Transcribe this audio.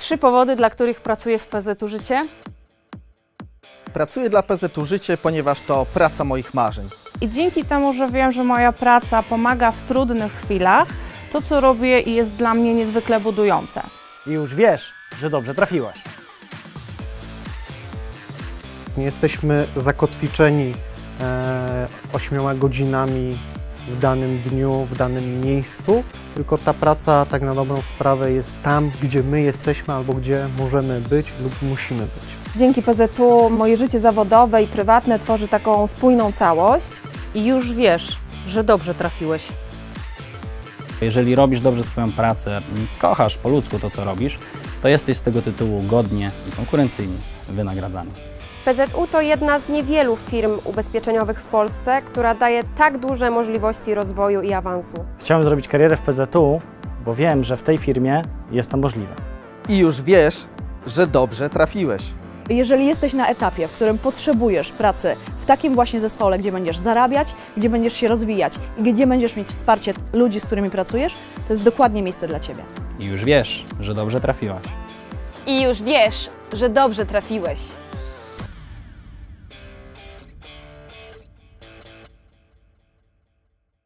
3 powody, dla których pracuję w PZU Życie. Pracuję dla PZU Życie, ponieważ to praca moich marzeń. I dzięki temu, że wiem, że moja praca pomaga w trudnych chwilach, to co robię jest dla mnie niezwykle budujące. I już wiesz, że dobrze trafiłaś. Nie jesteśmy zakotwiczeni 8 godzinami w danym dniu, w danym miejscu, tylko ta praca tak na dobrą sprawę jest tam, gdzie my jesteśmy albo gdzie możemy być lub musimy być. Dzięki PZU moje życie zawodowe i prywatne tworzy taką spójną całość. I już wiesz, że dobrze trafiłeś. Jeżeli robisz dobrze swoją pracę, kochasz po ludzku to, co robisz, to jesteś z tego tytułu godnie i konkurencyjnie wynagradzany. PZU to jedna z niewielu firm ubezpieczeniowych w Polsce, która daje tak duże możliwości rozwoju i awansu. Chciałem zrobić karierę w PZU, bo wiem, że w tej firmie jest to możliwe. I już wiesz, że dobrze trafiłeś. Jeżeli jesteś na etapie, w którym potrzebujesz pracy w takim właśnie zespole, gdzie będziesz zarabiać, gdzie będziesz się rozwijać i gdzie będziesz mieć wsparcie ludzi, z którymi pracujesz, to jest dokładnie miejsce dla Ciebie. I już wiesz, że dobrze trafiłaś. I już wiesz, że dobrze trafiłeś.